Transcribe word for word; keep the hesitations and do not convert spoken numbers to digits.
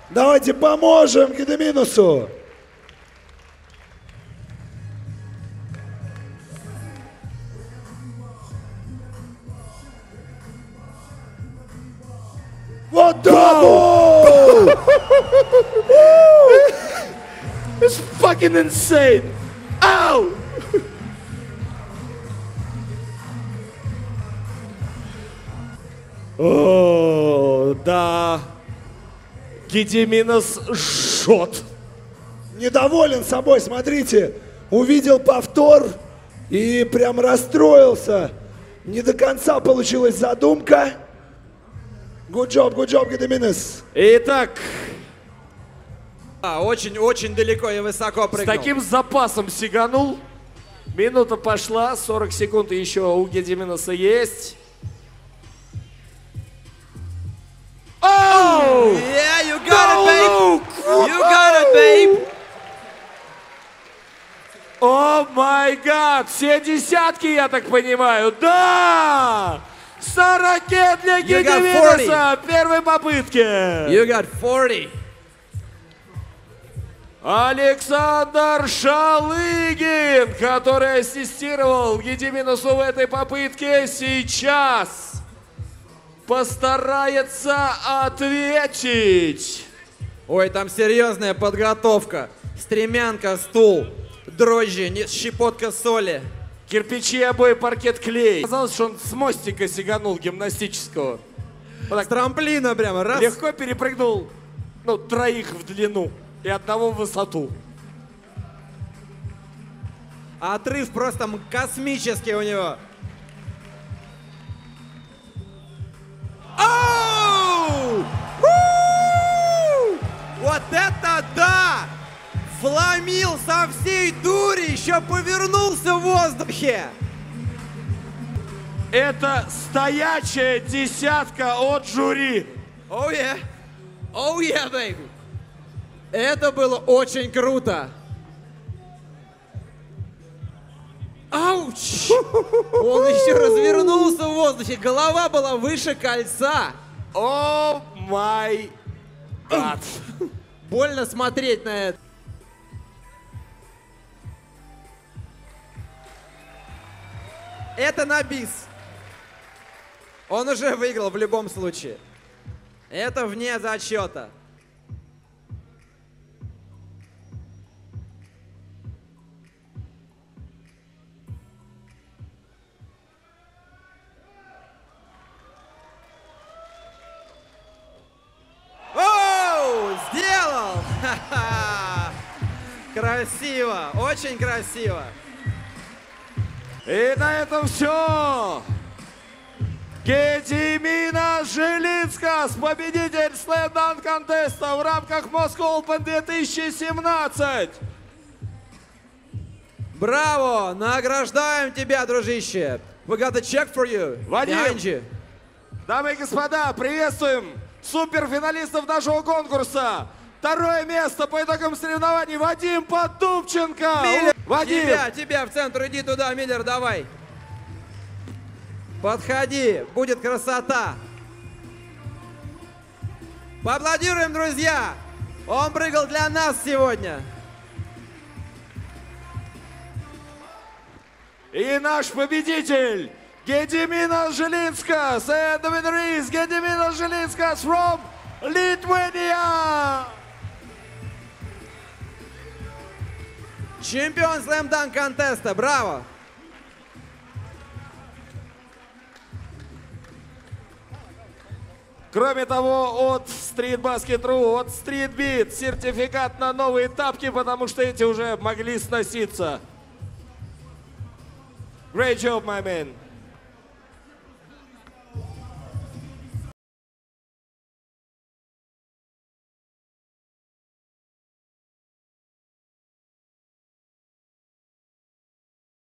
Давайте поможем Гедеминусу. Вот так! It's fucking insane! Ow! О, да. Гедеминус жжет. Недоволен собой, смотрите. Увидел повтор и прям расстроился. Не до конца получилась задумка. Good job, good job, Гедеминус. Итак, А, очень-очень далеко и высоко с прыгнул. таким запасом сиганул. Минута пошла, сорок секунд еще у Гедеминуса есть. Оу! Yeah, you got it, babe! You got it, babe! О май гад! Все десятки, я так понимаю. Да! Сорокет для You got Гедеминуса в первой попытке. You got forty. Александр Шалыгин, который ассистировал Гедеминусу в этой попытке, сейчас постарается ответить. Ой, там серьезная подготовка. Стремянка, стул, дрожжи, не- щепотка соли. Кирпичи, обои, паркет, клей. Казалось, что он с мостика сиганул гимнастического. Вот С трамплина прямо, раз. легко перепрыгнул, ну, троих в длину и одного в высоту. Отрыв просто м- космический у него. Оу! У! Вот это да! Вломил со всей дури, еще повернулся в воздухе. Это стоячая десятка от жюри. Оу, yeah. Оу, yeah, baby. Это было очень круто. Ауч! Он еще развернулся в воздухе, голова была выше кольца. О май гад. Больно смотреть на это. Это на бис. Он уже выиграл в любом случае. Это вне зачета. Оу, сделал! Ха-ха! Красиво, очень красиво. И на этом все. Гедеминус Жилинскас, победитель слэм-данк контеста в рамках Moscow Open две тысячи семнадцать. Браво! Награждаем тебя, дружище! We got a check for you. Вадим! Behind you. Дамы и господа, приветствуем суперфиналистов нашего конкурса. Второе место по итогам соревнований Вадим Поддубченко. Миллер, Вадим! тебя, тебя в центр, иди туда, Миллер, давай. Подходи, будет красота. Поаплодируем, друзья! Он прыгал для нас сегодня. И наш победитель Гедеминус Жилинскас. And the winner is Гедеминус Жилинскас from Lithuania. Чемпион слэм-данк контеста, браво! Кроме того, от Street Basket.ru, от Street Beat сертификат на новые тапки, потому что эти уже могли сноситься. Great job, my man.